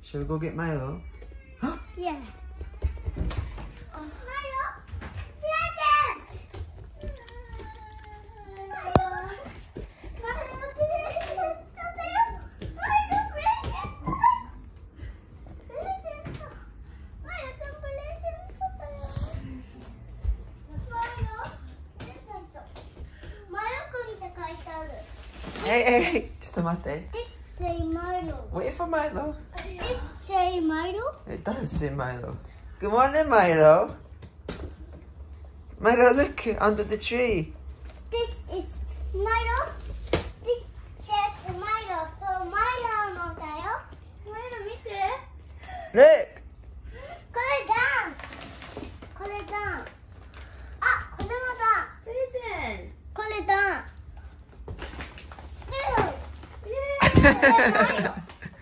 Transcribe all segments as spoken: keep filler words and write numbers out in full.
Shall we go get Milo? Yeah. Oh, Milo, present! Milo, Milo, present! Milo, present! Present! Milo, come present! Milo, present! Milo 君って書いてある。 Hey, hey, hey! ちょっと待って。 This say Milo. Wait for Milo. This say Milo. It does say Milo. Good morning, Milo. Milo, look under the tree. This is Milo. This says Milo. So Milo のだよ。Milo 見て。 Look. これだ。これだ。あ、これもだ。プレゼント。これだ。イエーイ。これマイロ。マイロ。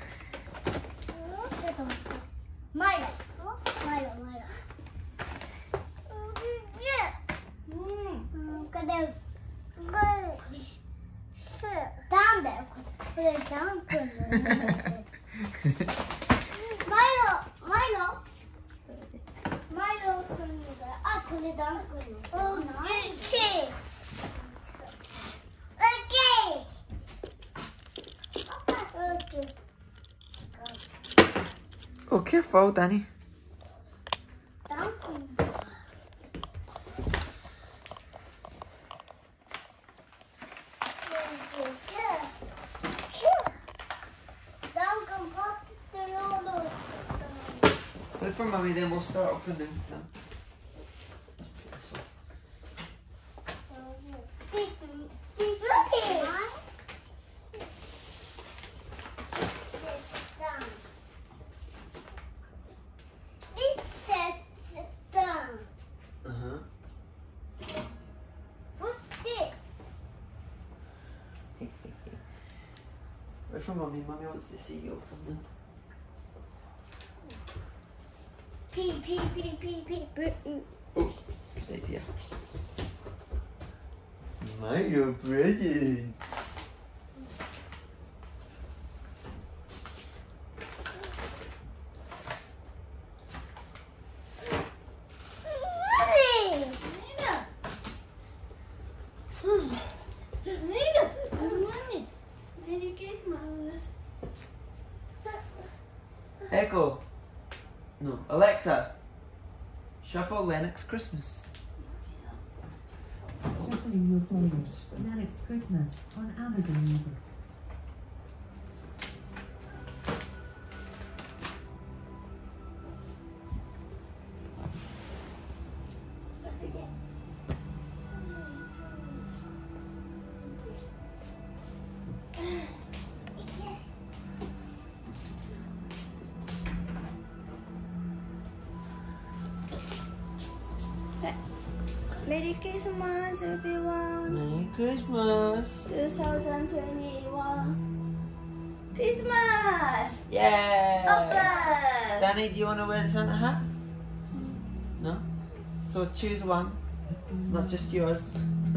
マイロ。マイロ。うん。これ。これ。ダンだよ。これダンくんの。マイロ。マイロ。マイロくんのだ。あ、これダンくんの。オッケー。オッケー。 Oh, careful, Danny. Wait for Mummy, then we'll start opening them. Wait for Mummy, Mummy wants to see you open them. Pee, pee, pee, pee, pee, pee. Oh, good idea. Milo present. Echo. No. Alexa. Shuffle Lennox Christmas. Shuffling your playlist. Lennox Christmas on Amazon Music. Merry Christmas, everyone. Merry Christmas. twenty twenty-one. Christmas. Yeah. Open. Danny, do you want to wear the Santa hat? No? So choose one. Not just yours.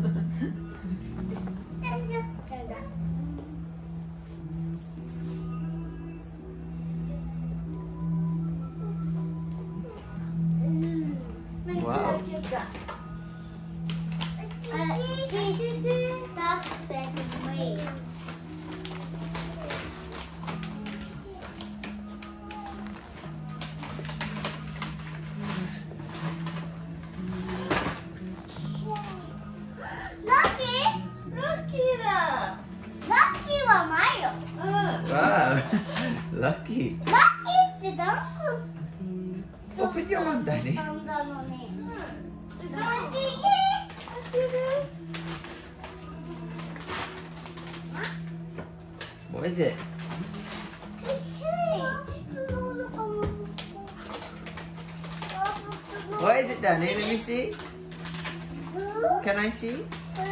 Wow. Wow. Lucky. Open your one, Danny. What is it? What is it, Danny? Let me see. Can I see?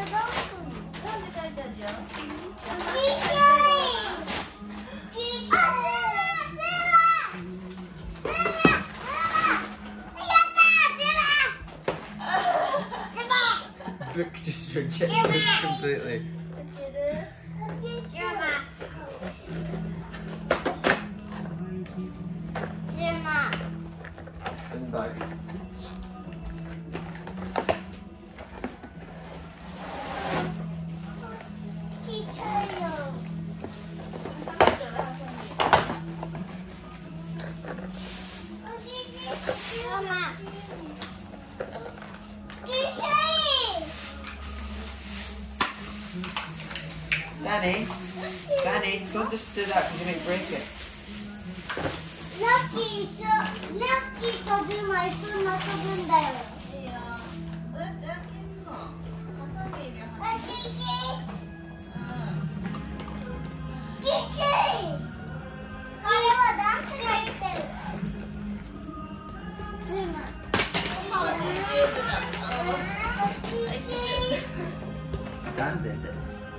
Brooke just rejected it completely. バイ。 ちっちゃいよ。ママ。ちっちゃい。 Danny, Danny, don't just do that because you might break it. ラッキーとラッキーとズマ一緒に遊ぶんだよ。 いいよ。どうやって開けんの？ハサミであ、 ハちっちゃい。ちっちゃい。これはダンスが言ってる。ズマ。 サミ。あ、全然言ってた。あ、 ちっちゃい。 Dan did it.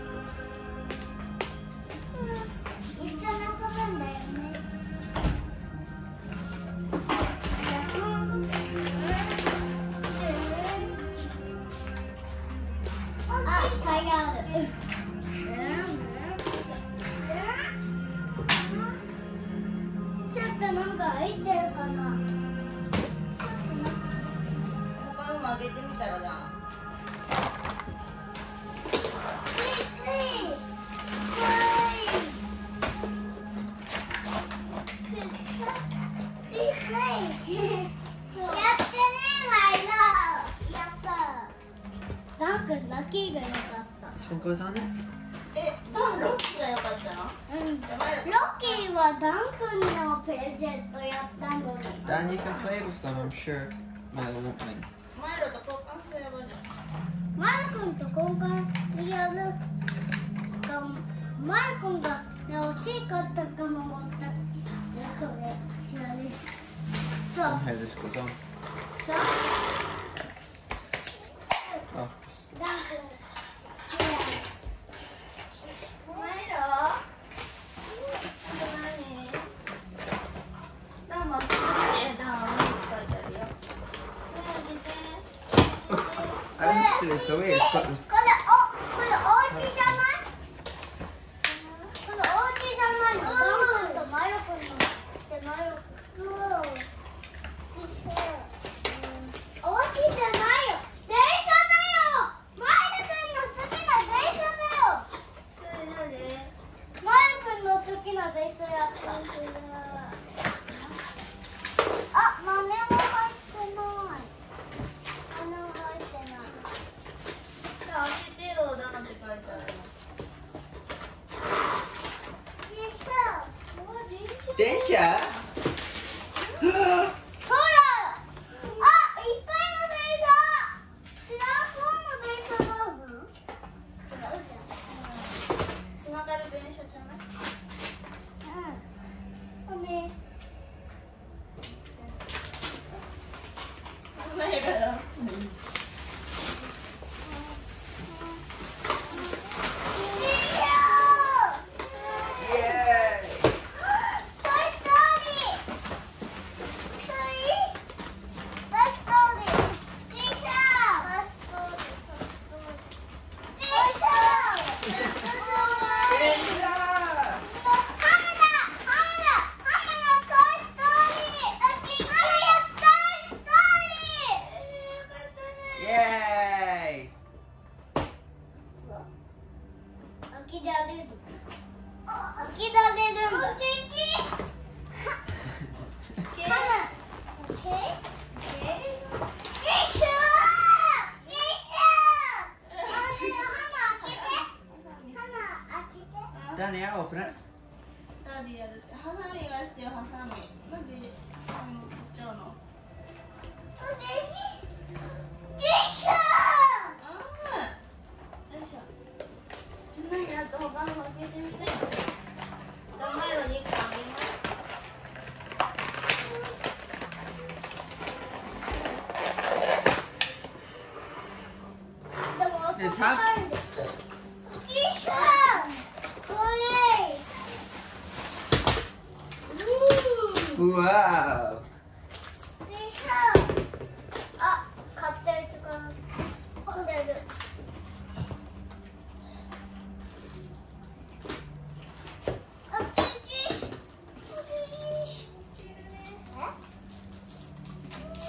一緒に遊ぶんだよね。あ、タイヤある。ちょっとなんか入ってるかな。 他のも開けてみたらじゃん。 ラッキーが良かった。 This one goes on it? え、ロッキーが良かったの？ うん。ロッキーはダン君のプレゼントやったのに。 Dan, you can play with them, I'm sure. Milo won't mind. マイロと交換すればいいじゃん。 マル君と交換やるかも。マル君がね欲しかったかも思った。それやる。そう。 And how this goes on. そう。 Oh, just- ダン君。 マイロ？何？ダンも開けて。ダンは書いてあるよ。 I didn't see this away. It's got the これおこれお家じゃない？これお家じゃないの？ダン君とマル君のでマル君。お家じゃないよ。電車だよ。マル君の好きな電車だよ。 それ何？ マル君の好きな電車やった。あ、豆も入ってない。豆も入ってない。 じゃあ開けてよ、ダンって書いてある。 電車。 Danger! ほら。あ、いっぱいの電車。知らんそうな電車があるの？違うじゃん。 つながる電車じゃない？ うん。ほんで。 マイロだ。 Yay! トイストーリー。トイ。トイストーリー。電車。トイストーリー。電車。 Yay! 起きられる。起きられるんだ。 Danny, I'll open it. ダディやるって。ハサミがしてよ、ハサミ。なんでハサミ持ってっちゃうの？あー。よいしょ。何やっと他のも開けてみて。じゃあマイロにいっこあげます。 There's half. Wow. あ、買ったやつかな。これる。あ、ちち。え？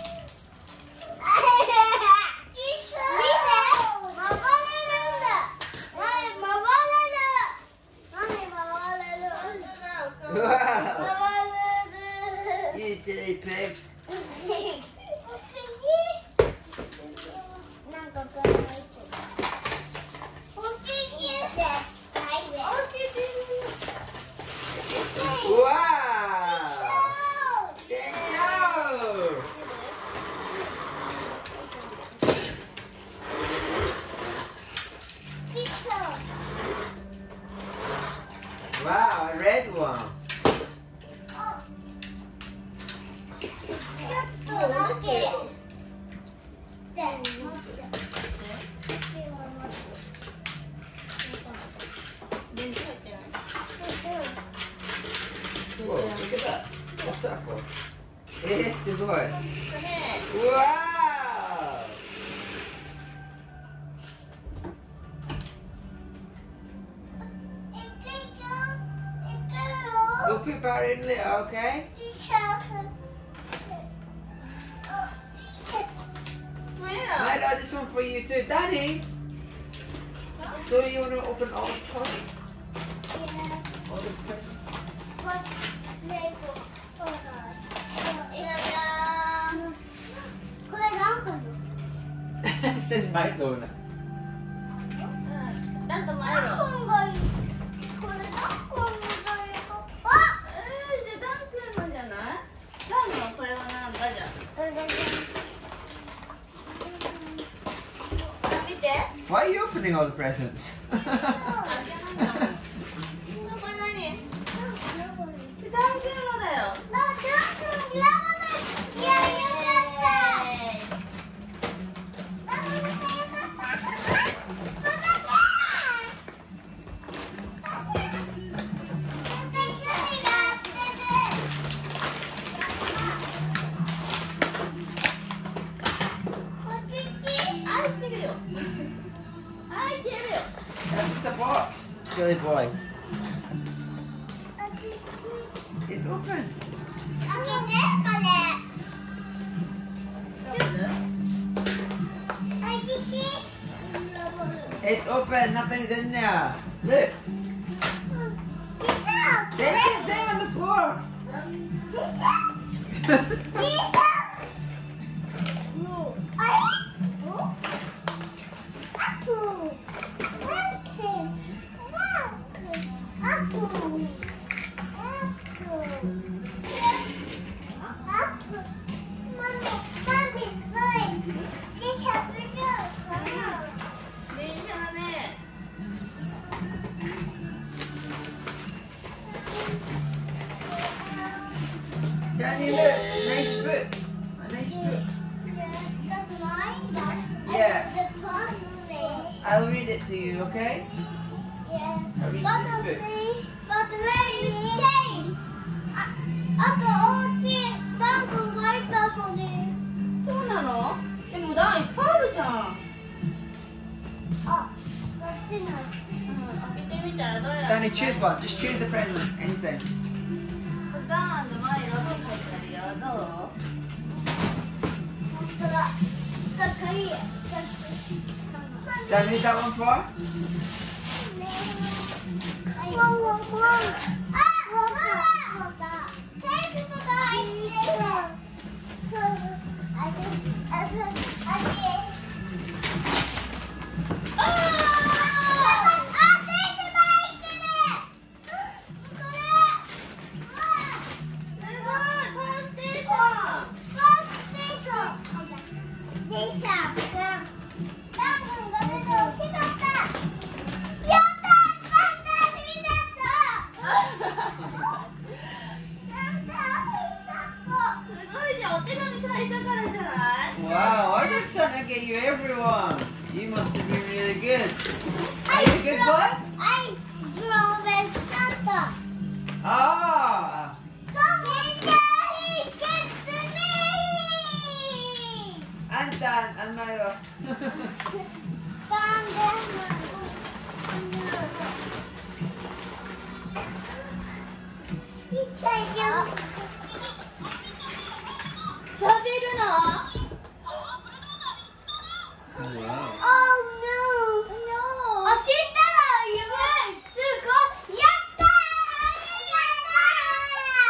You silly pig. なんかこれもおっきいです。 Wow! Daniel! Wow, a red one. ちょっとだけ。 電池入ってない。 Whoa, look at that. What's that for? Eh, sugoi. ね Wow! We'll put that in later, okay? 前だ。 Milo, this one for you too. Danny! So you want to open all the toys? All the presents? これなんかの It says Milo now. なんと前だ。 何本がいいこれ何本がいいあえー、じゃあダン君のじゃない？ダンのこれはなんだじゃん。あ、見て。 Why are you opening all the presents? あ、じゃあなんだ。これ何？ダン君のだよ。開いてるよ。開いてるよ。 That's just a box, silly boy. It's open. It's open. Nothing's in there. Look. There's this thing on the floor. Danny, look. Nice book. A nice book. Yeah. I'll read it to you, okay? I'll read But this book. please, but where is Case? あとお家ダン君がいたのに。 そうなの？でもダンいっぱいあるじゃん。 あ、こっちの。 うん、開けてみたらどれ？ Danny, choose one. Just choose a present. Anything. ダンの前色が書いてあるよ。どう？ 本当だ。かっこいい。 Dan, who's that one for? ワンワンワン。あ、ママ。テープとか入ってる。そう。あれ、あれ、あれ。ああ。 Wow, why did Santa get you everyone? You must have been really good. Are you a good boy? I drove a Santa. Ah! So he gets me. And Dan and Milo. Thank you. しゃべるの？ Wow. Oh no. No. あ、知ったら夢すごい。やったー。やったー。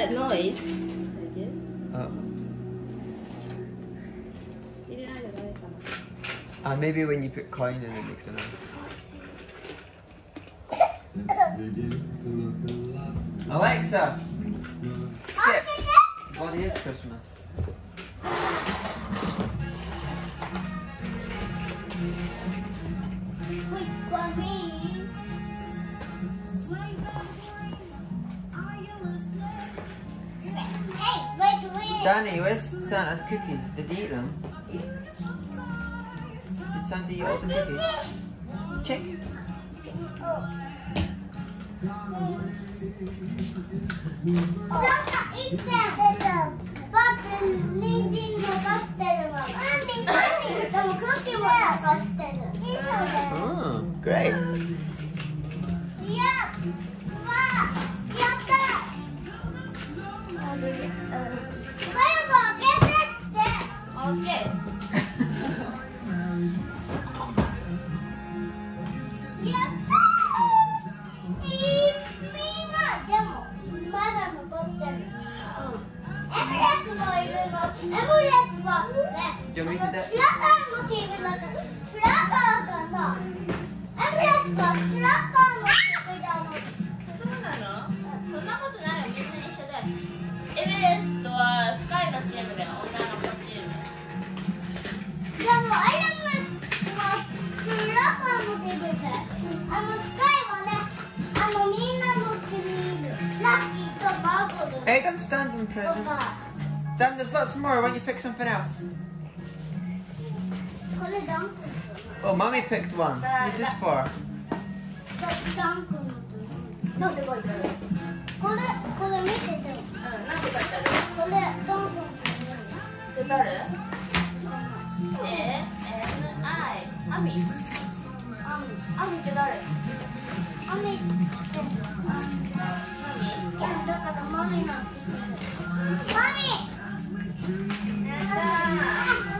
a noise. Oh. 入れないとダメかな。 Uh, maybe when you put coin in, it makes a noise. Alexa, skip. What is Christmas? Wait for me. Hey, wait, wait. Danny, where's Santa's cookies? Did he eat them? Did Santa eat all the cookies? Check. Santa eat them. But the reindeerも飼ってるわ。でもクッキーも飼ってる。 Oh, great. いや、わあ、やった。マヨコ開けてって。 オッケー。 やったー。いいみんなでもまだ残ってる。エムレスもいるの。エムレスはね、 じゃあ見ててスラッガーモチーフだからスラッガーかな。エムレスはスラッガーモチーフじゃない。 そうなの？そんなことないよ、みんな一緒だよ。エベレストはスカイのチームだよ、女の子チーム。 でもエムレスはスラッガーモチーフで、あのスカイはね、あのみんなの国にいるラッキーとバーブル Hey, don't stand in と presents. か。 Dan, there's lots more. Why don't you pick something else? これダンク Oh, Mummy picked one. Who's this for? ダンクのなんて書いてある？ これこれ見てて。 うん、なんて書いてある？ これダンクのそれ誰？え、エムアイ、アミ。アミって誰？ アミってマミ？ いやだからマミなんて言ってる。マミ。 やったー。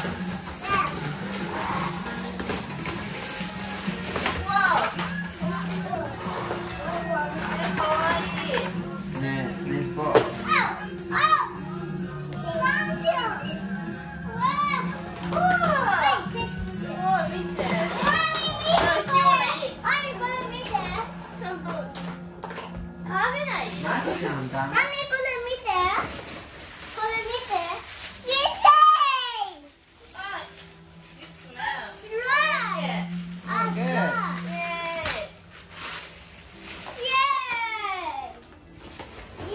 Nah, nice box. じゃん、Dan. マミこれ見て。これ見て。イエーイ。あ、 Good. イエーイ。イエー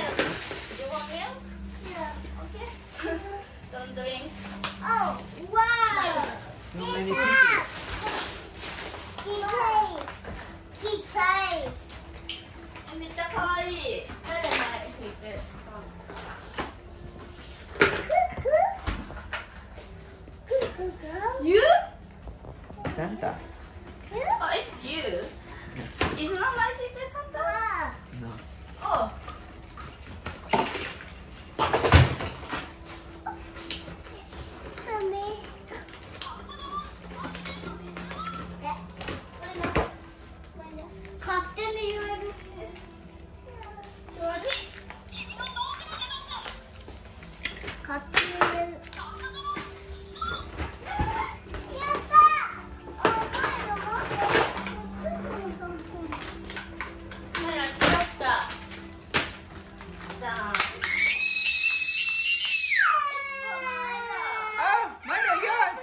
イ。 Don't drink. Oh, wow. So many It's cookies. hot. It's hot. めっちゃ可愛い。誰の前について。 You? Santa. Oh, it's you. Is not my secret Santa? No. Oh. Mommy. 勝手に言える。勝手に言える。やったー。あ、前の待って。 カメラ拾った。じゃあ。 Oh, Milo, yours.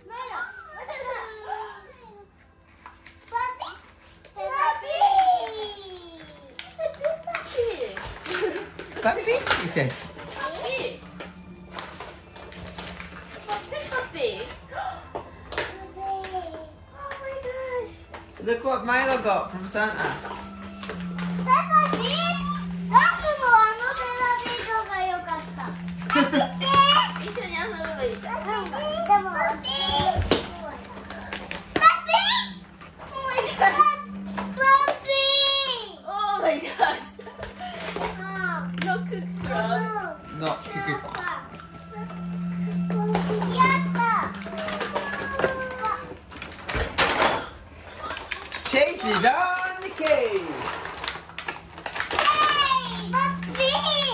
Puppy, you said. Puppy. Puppy, puppy. Oh my gosh. Look what Milo got from Santa. 一緒に遊べばいいじゃん。Oh my gosh. No cook club. Not cookie. Chases on the case. Hey,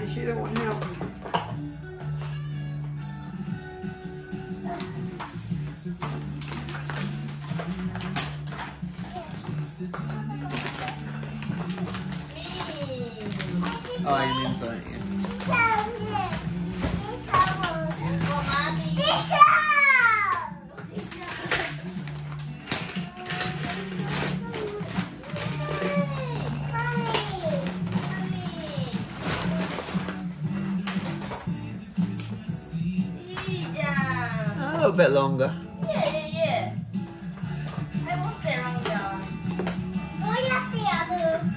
Daddy, she don't want help. Oh, I didn't say it. A little bit longer. Yeah, yeah, yeah. I want that longer. どうやってやるか？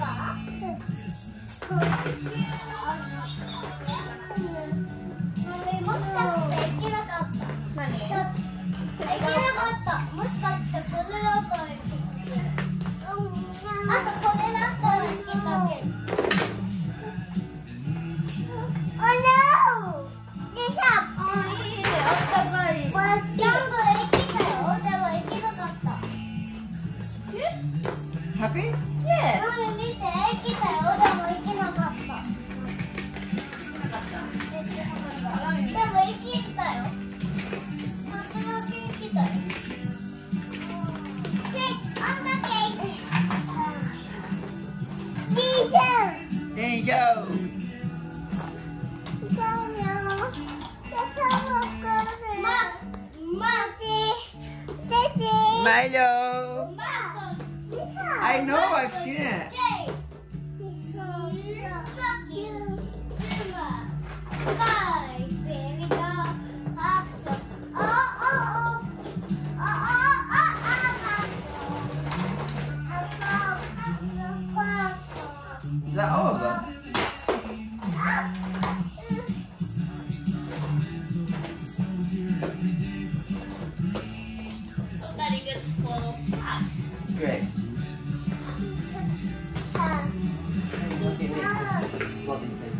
もしかしてできなかった。 何？ できなかった。もしかしてこれだったらいける。あとこれだったらいけたけど。Oh no! でさ、 あ、いいね。あったかい。 これギャングできたよ。でもいけなかった。 Happy? Yeah. マミ見て、できたよ。でもいけなかった。でもいけたよ。まただけいけたよ。で、あんだけいけた。 There you go. Milo. I know, I've seen it. Is that all of them? Very good for us. Great. What do you think?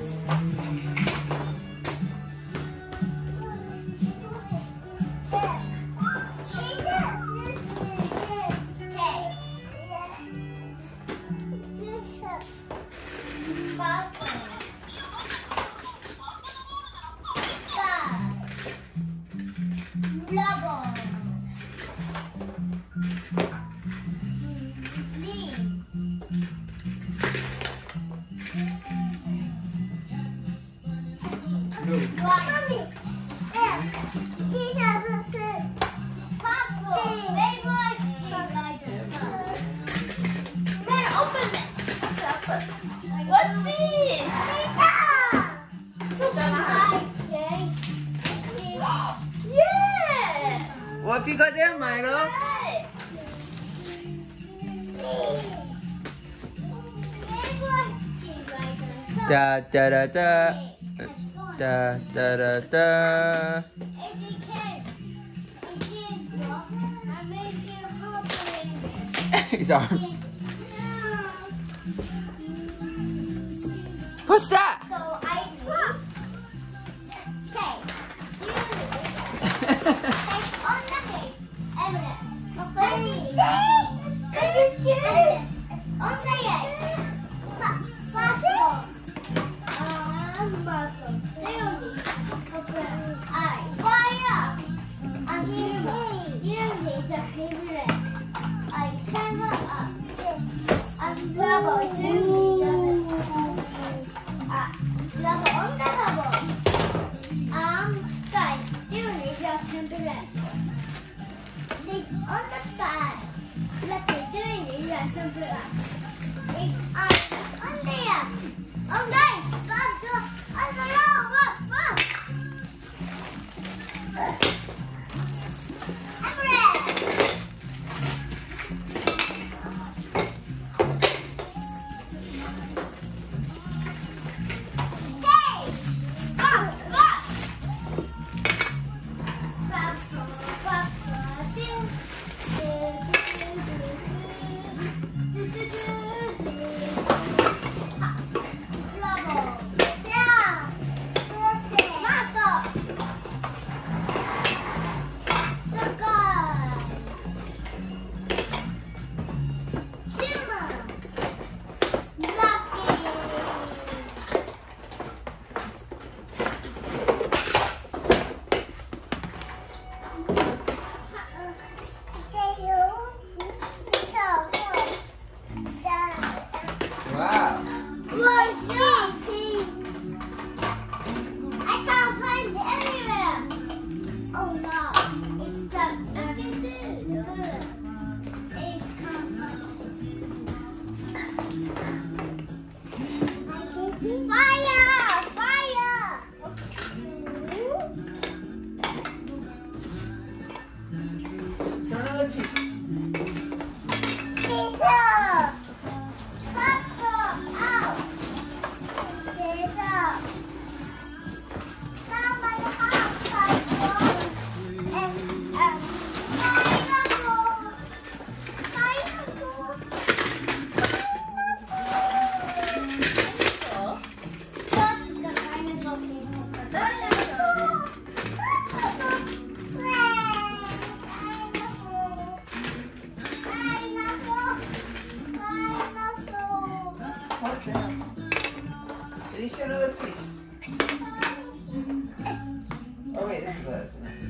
Man, open it. What's up? What's this? Yeah. What have you got there, Milo? Right. Da da da da. Da da da da. His arms. What's that? So I okay. On the case, evidence. On the egg. First of all, um, muscle. Theory. I fire. And humor. Unity is a favorite. I cover up. And double unity. Ah, double on the double. Um, sky. Unity is a favorite. It's on the sky. Let's do it is a favorite. It's on on there. On there. Bob, on the road. Bob, Bob. Everett. Hey. Bob, Bob. Bob, Bob, Bob, do. Do, do, do, do. Do, do, do, do. Trouble. Yeah. Muscle. ですね。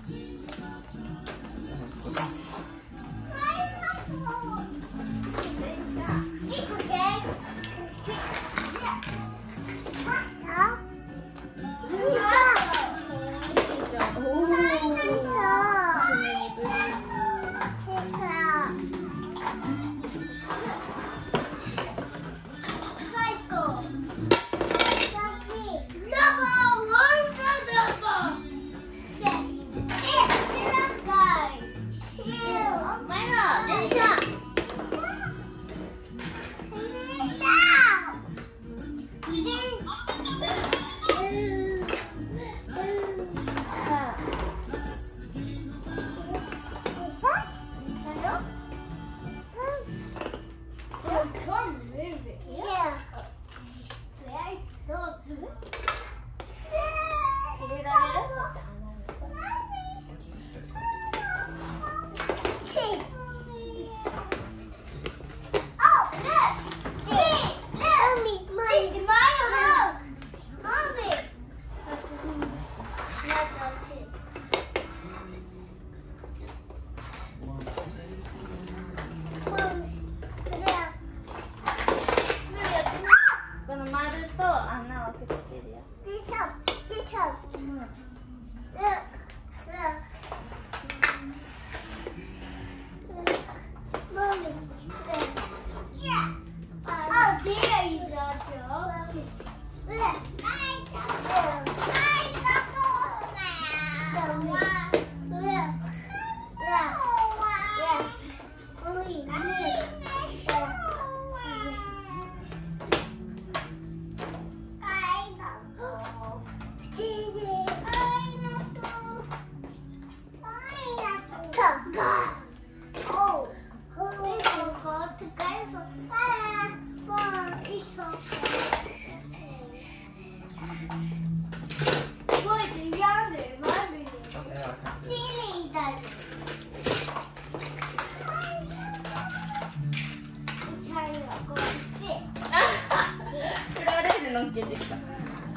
乗っけてきた。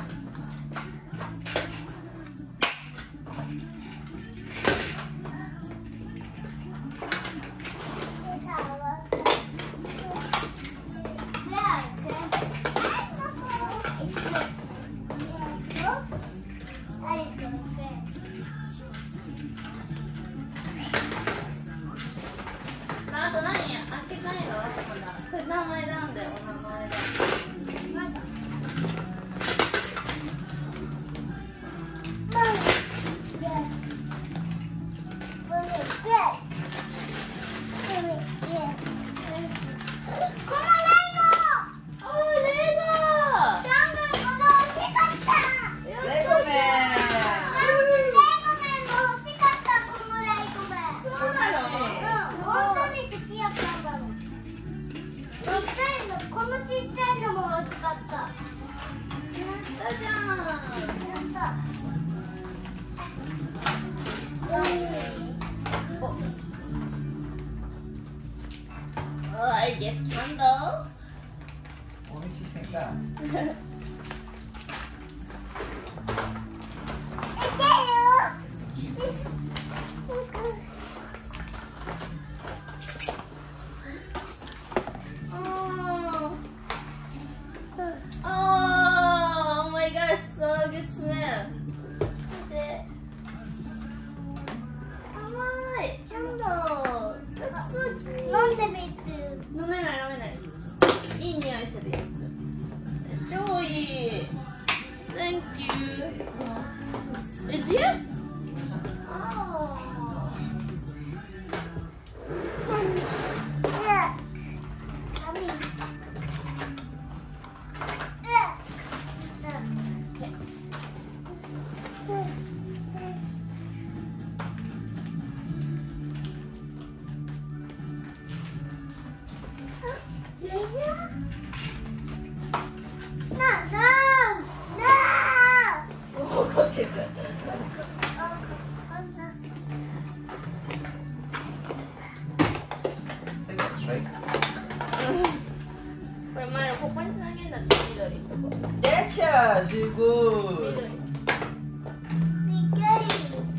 あと何？あっちないの？これ名前なんだよ、お名前だ。Oh, I guess candle. What makes you think that? Oh. Oh my gosh, so good smell. Alright, candle. That's so cute. 飲んでみて。 飲めない飲めない。いい匂いするやつ。超いい。Thank you. Is it? Oh. 怒ってる。これ前のここにつなげるんだって緑のとこ。 できた、すごい。 でかい。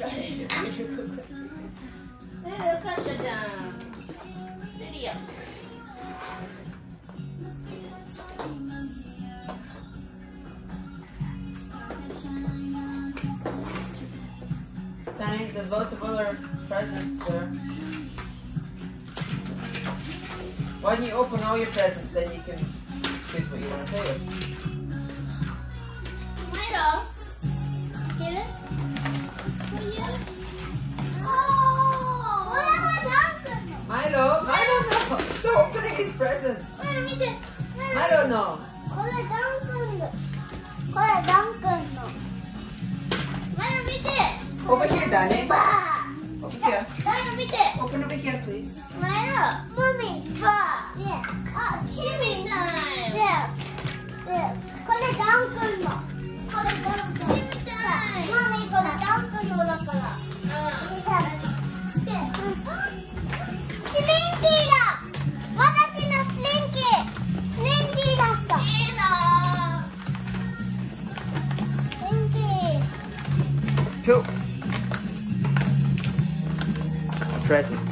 られる。えー、よかったじゃん。デリア。 Danny, there's lots of other presents there. Why don't you open all your presents, then you can choose what you want to play with. Milo, get it? Oh, Milo, Milo, no! Stop opening his presents! Milo, 見て。 Milo, no! これダン君の。これダン君の。 Milo, 見て。 Over here, Danny. バ Over here. Milo, 見て。 Open over here, please. Milo, ー。マミ、バー。ね。あ、君。 君タイム。 で、で、これダン君の。これダン君。 君タイム。 マミ、これダン君のだから。で、スリンキーだ。私のスリンキー。スリンキーだった。 いいなスリンキー。 Cool. Presents.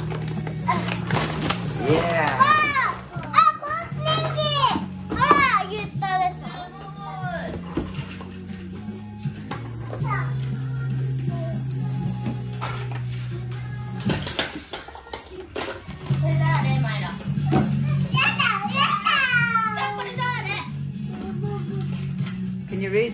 Yeah. あ、あ、このスリンキー。ほら、言ったでしょ。さあ。 これ誰マイロ。 やだ、やこれ誰 Can you read?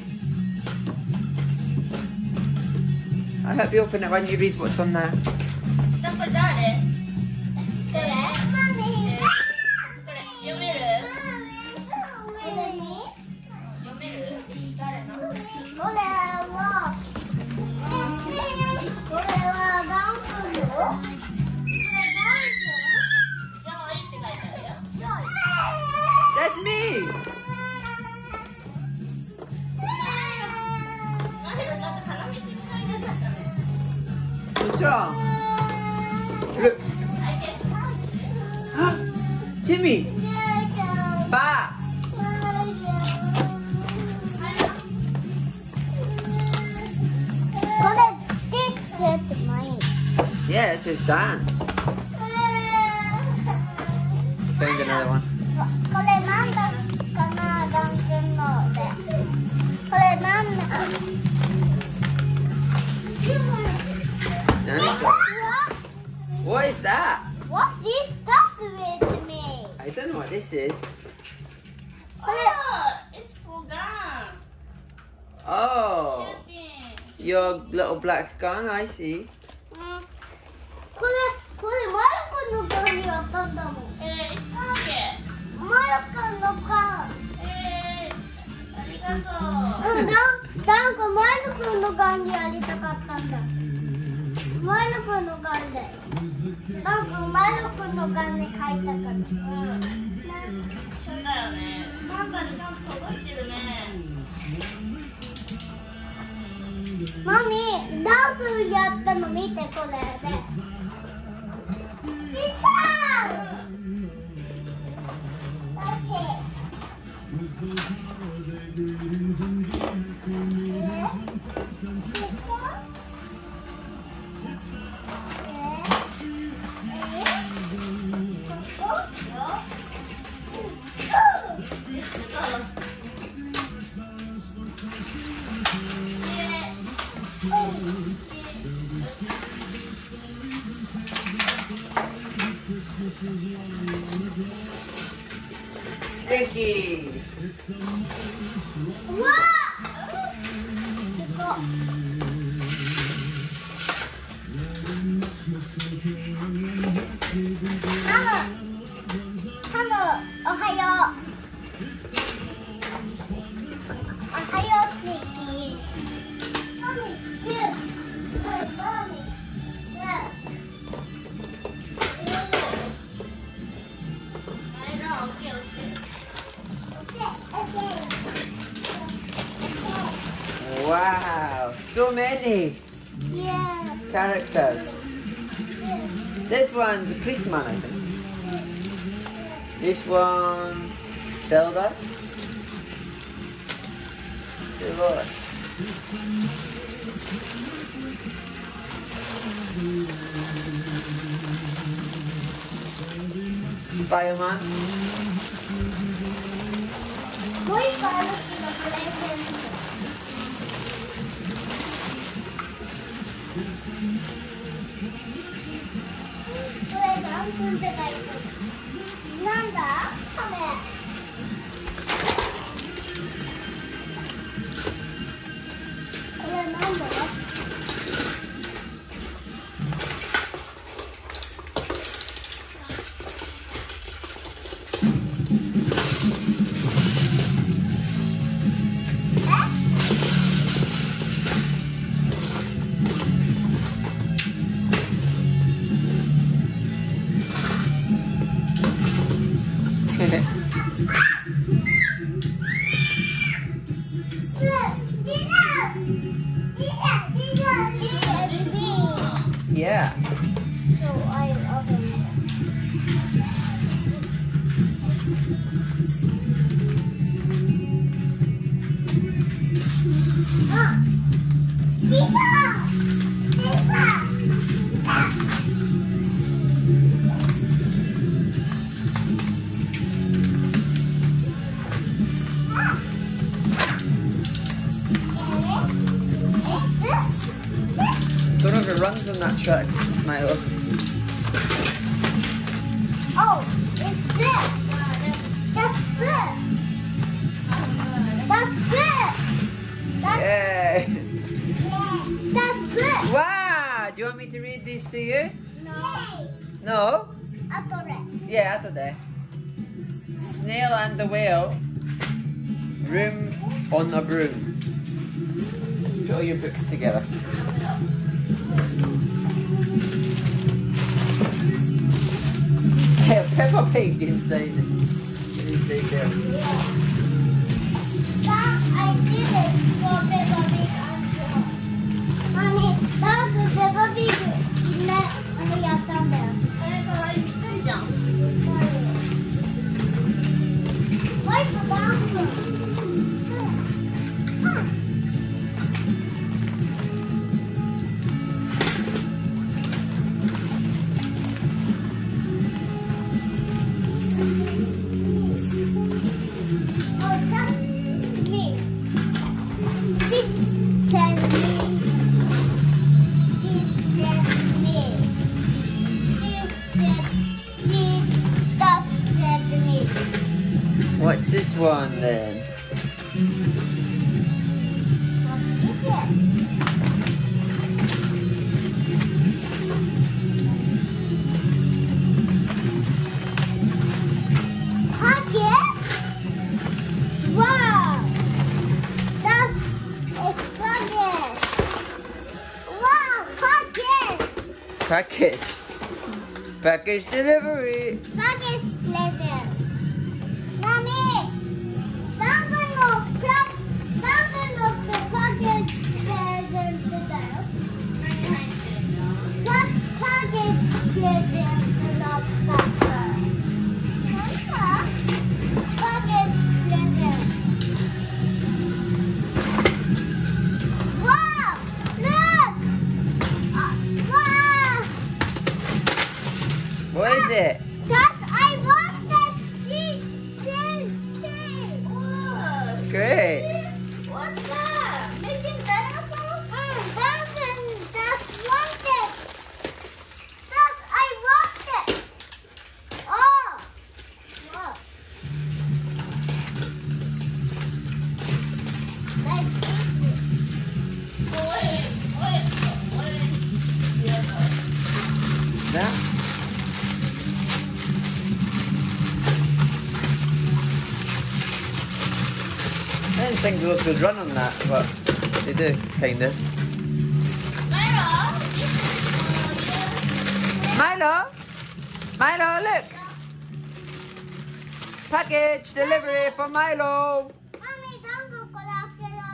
I'll help you open it when you read what's on there. これ誰だ。マミ。 これ読める読める誰のこれは、これはダンクの。これダンク。 じゃあいいって書いてあるよ。 That's me! マイロなんか鼻水に入れてたね。 What's wrong? Look. Jimmy! Ba! Yeah, it says Dan. Found another one. これなんだかな、ダン君ので。これなんだ。 Nanny's got- What is that? What's this stuff with me? I don't know what this is. これ。 Oh, it's for gun. Oh, Shooting. your little black gun, I see. これ、これマルコの缶にあったんだもん。 えー、it's target. マルコの缶。 えー、ありがとう。 うん、ダン、ダンコマルコの缶にやりたかったんだ。マルコの缶で。ダンコマルコの缶に書いたから。 うん。そうだよね。なんかにちゃんと届いてるね。 マミ、ダンクやったの見てこれで。ちっさー。 Stinky! うわハム、ハム、おはよう。おはよう、スニーキー。マミ、ユー、マミ、ね。 マイロ、オッケーオッケー。 Wow, so many Yeah. characters. This one's a policeman, I think. This one, Zelda. See what? Fireman. もう一個あるけどプレゼント。これ何分って書いてある。なんだ？これ。これなんだ？ Yeah. So I open it. Ah! Pizza! Pizza! Don't know if it runs on that track, Milo. Oh, it's this. That's good. That's good. That's, Yay! that's good. Wow! Do you want me to read this to you? No. No? Atore. Yeah, after that. Snail and the whale. Room on a broom. Put all your books together. Hey, a Peppa Pig inside it. Inside there. That I did it for Peppa Pig as well. Mommy, that was Peppa Pig. Let me get down there. あれかわいいぴったりじゃん。 Where's the bathroom? Huh. Oh, that's me. This says me. This says me. This says me. That says me. What's this one then? What's Pocket? Wow! That's a pocket! Wow! Pocket! Package. Package delivery. Pocket leather. Mommy! Something of crap. Something of the pocket leather today. What pocket leather is up that? Pocket leather. Wow! Look! Uh, wow! What is it? That I wanted these things. What? Great. What's that? Making dinosaurs? Mm, that's that's wanted. That I wanted. Oh. Oh. Like this. おいおいおい。やだ。 That? I didn't think the would run on that, but they do, kind of. Milo! Milo, look! Package delivery for Milo! Mommy, don't go for that.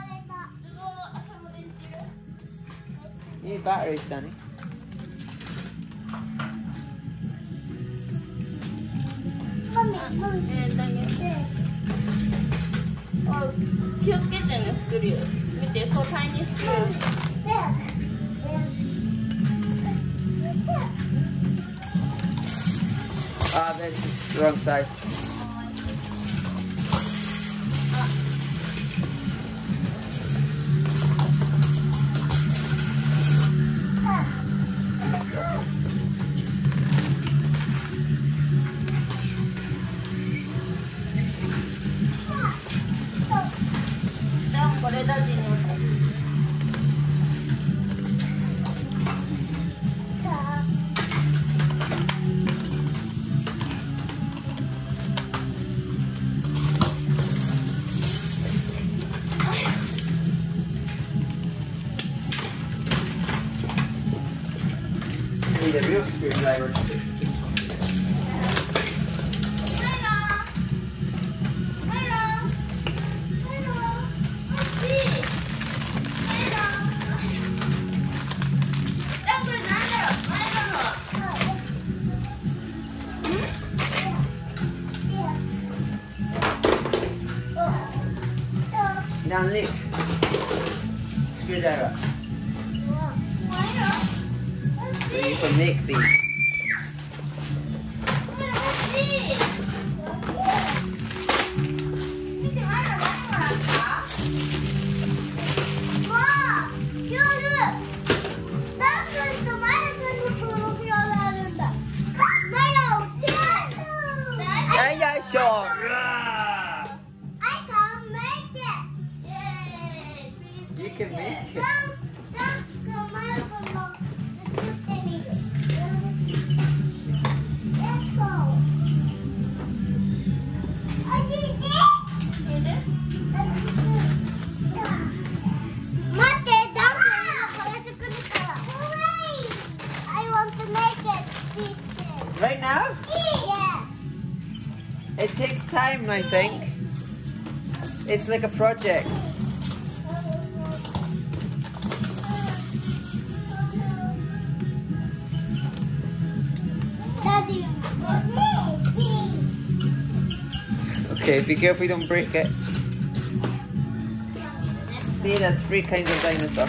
You need batteries, Danny. Mommy, mommy. えー、だね。あ、気をつけてね、スクリュー。見て、そう、タイニースクリュー。 There. There. Ah, this is the wrong size. Need a real screwdriver. Now Nick, screwdriver. So you can make these. Yeah, yeah, sure. I can make it. Yay! You can make it. Right now? Yeah. It takes time, I think. It's like a project. Daddy. Okay, be careful you don't break it. See, there's three kinds of dinosaur.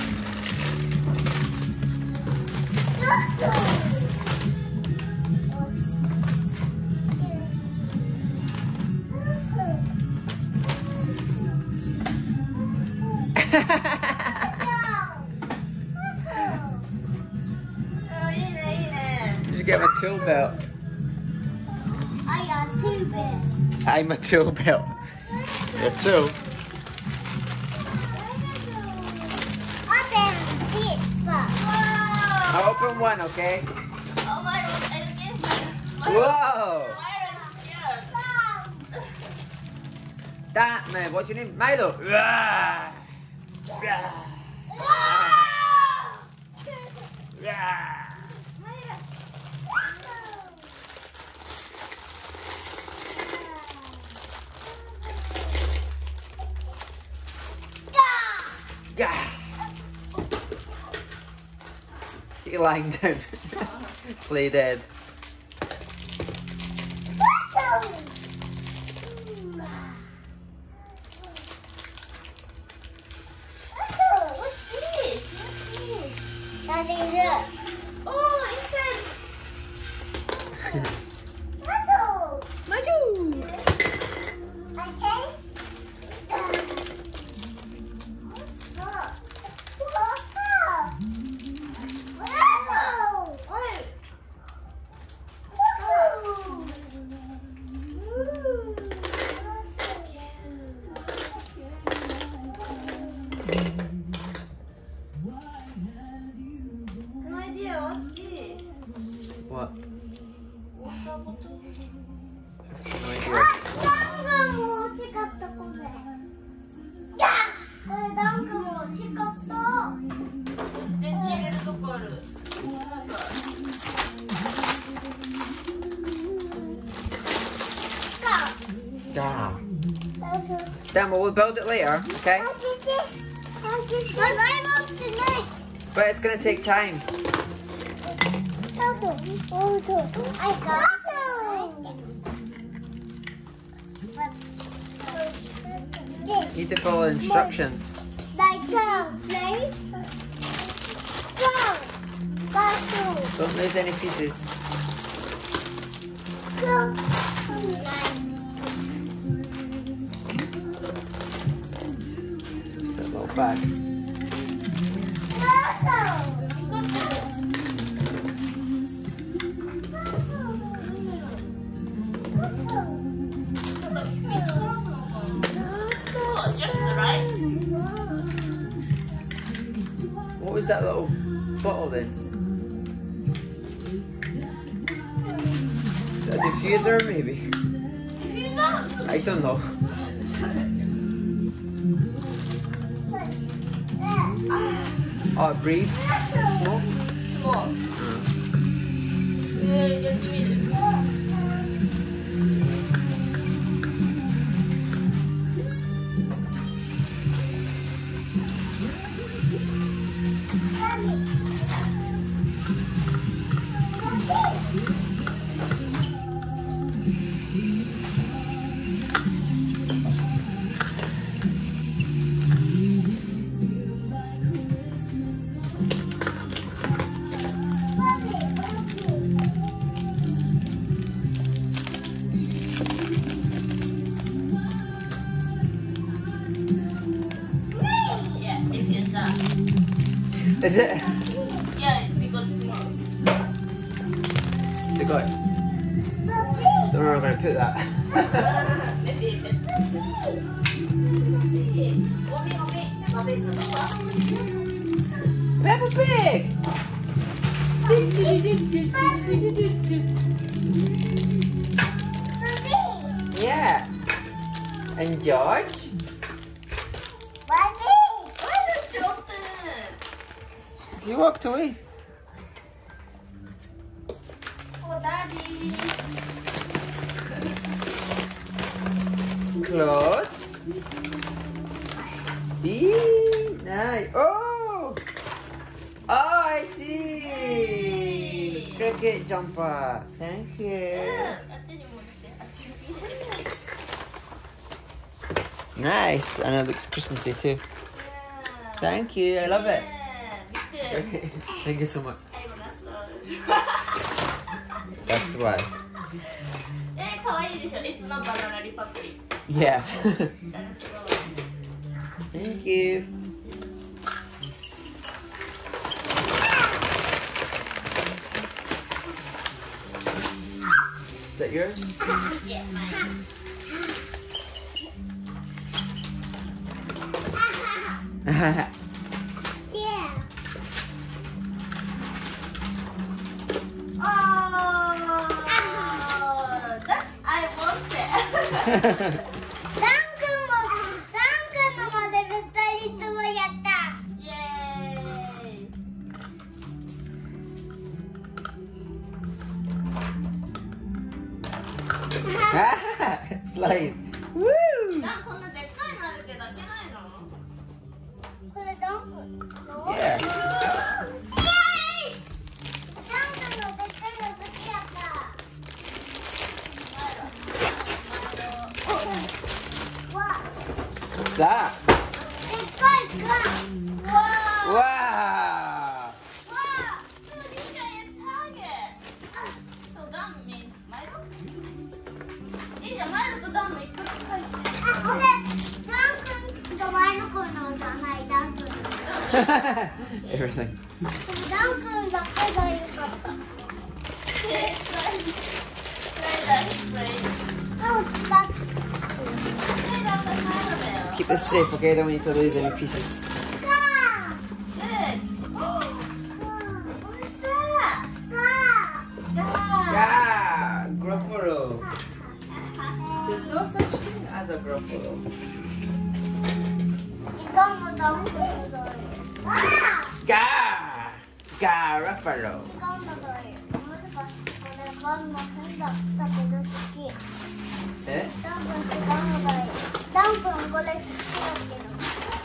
You get my tool belt. I got two bits. I'm a tool belt. You're tool. Open this first. I'll open one, okay? Whoa! That man, what's your name? Milo. Rah! Rah! Rah! Gah! You're lying down. Play dead. Daddy, look. Oh, inside. Puzzle. Maju. Okay. No idea, what's this? What? Water bottle. No idea. ダンクも欲しかったこれ。ダンクも欲しかった。 電池入れるとこある。 Gah. Then we'll build it later, okay? But it's gonna take time. You need to follow instructions. Like go, play. Go. Go. Don't lose any pieces. Just that little bag. Just right. What was that little bottle then? Is that a diffuser maybe? I don't know. Oh, it breathes smoke? Smoke. Yeah, just give me this. Yeah, it's just that. Is it? Yeah, it's because smoke. It's a guy. Don't know where I'm going to put that. Maybe if it's... Mommy, mommy, mommy, Peppa Pig! Yeah. And George? Why don't you open it? He walked away. Oh, Daddy. Close. Eee, nice. Oh! Oh, I see. Cricket jumper. Thank you. Nice. And it looks Christmassy too. Thank you. I love it. Okay. Thank you so much. That's why. It's not Banana Republic. Yeah. Thank you. Is that yours? Yeah. Yeah. Oh, that's I want it. ダン君もダン君のモデル二人ともやった。 Yay! Slide. Woo! なんこんなでっかいのあるけど開けないの？ これダン君の？ Yeah. イエーイ！ダン君のでっかいの好きやった。わあ、 What's that? でっかい缶。わあ。 Wow! わあ。 So this guy is target. So Dan means Milo? いいじゃん、マイルとダンの一個ずつ書いて。 あ、これダン君と前の子のじゃないダン君。 Everything. ダン君だけが良かった。 Keep this safe, okay? I don't want you to lose any pieces. Yeah! Gruffalo. There's no such thing as a Gruffalo. Gah! Garruffalo. Eh? ダン君これ好きだけど。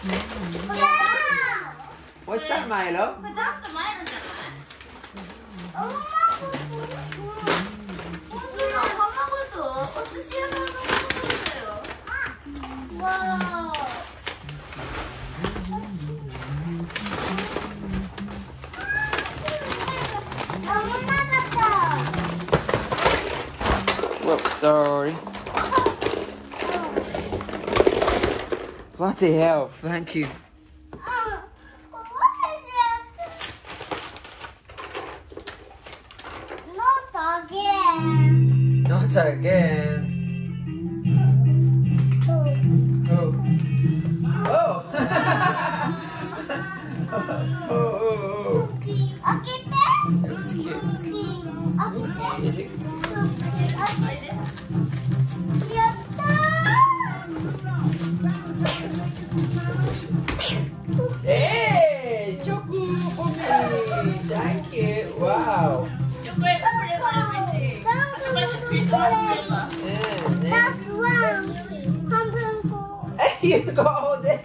What's that, Milo? これダンとマイルじゃない？卵とお寿司屋さんの卵だよ。わー。 危なかった。 Whoops, sorry. Bloody hell, thank you. Oh, what is it? Not again. Not again. Oh. Oh. Oh. Oh, oh, oh. It looks cute. Is it? Hey, choco for me. Thank you. Wow. チョコレートフレーバー嬉しい。チョコレートクリスマスフレーバー。 Hey, you got all this.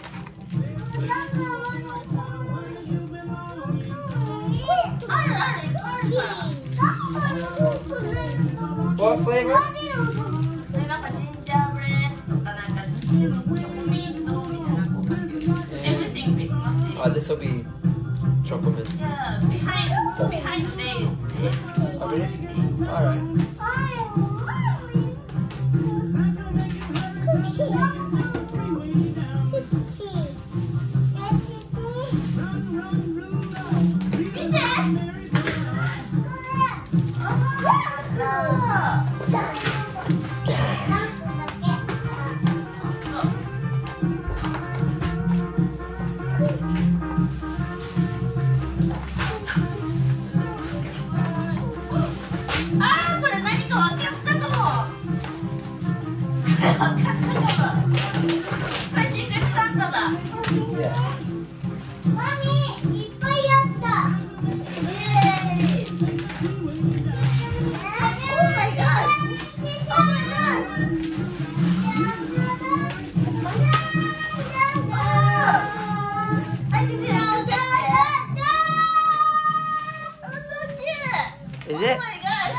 What flavor? それなんかジンジャーブレッドとかなんかチョコミントみたいなこうかける。Everything Christmas. Oh, this will be chocolate. Yeah, behind behind the days. Oh, really? Alright. Is it? Oh my gosh!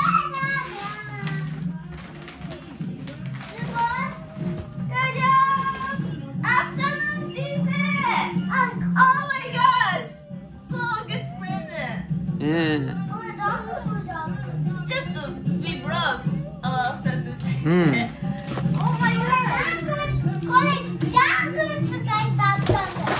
Afternoon dessert! Oh my gosh! So good present! Yeah. Just to be vlog uh, afternoon Mm. dessert. Oh my gosh! これジャングル使いたかったんだ。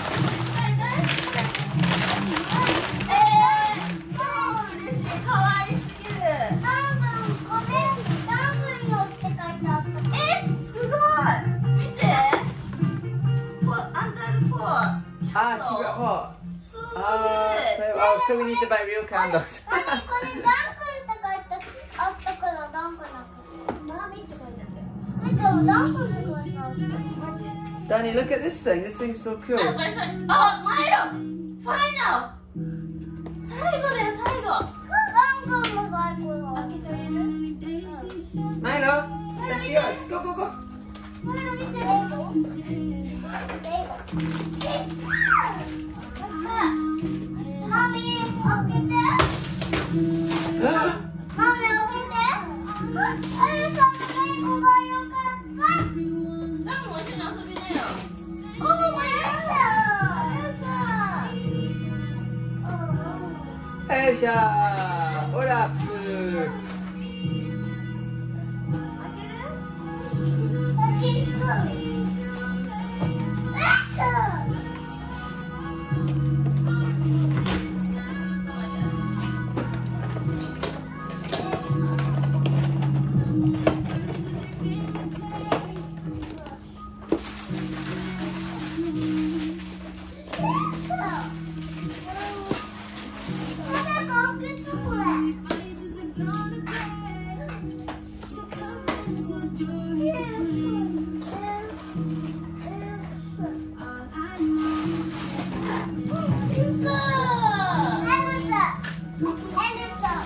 えー、超嬉しい、可愛すぎる。 多分これジャングルのって書いてあった。 え、すごい。見て。こう、アンダーポー。 Ah, keep it hot. そう Ah, ね。 so, oh, so we need to buy real candles. マミこれダンクって書いてあったからダンクなくて。マミって書いてあったよ。え、でもダンクって書いてあった。マジで。 Danny, look at this thing. This thing's so cool. あ、これそれ。あ、マイロ。ファイナル。最後だよ、最後。 ダンクの最後よ。 開けてあげる。 Milo, that's yours. Go, go, go. マイロ見て。え、マミ開けて。 Ah, マミ開けて。え、その最後がよかった。 何も一緒に遊びなよ。 Oh my god! Elsa. Olaf.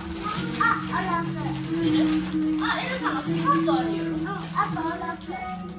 あ、エルサのスカートあるよ。 あと、あと。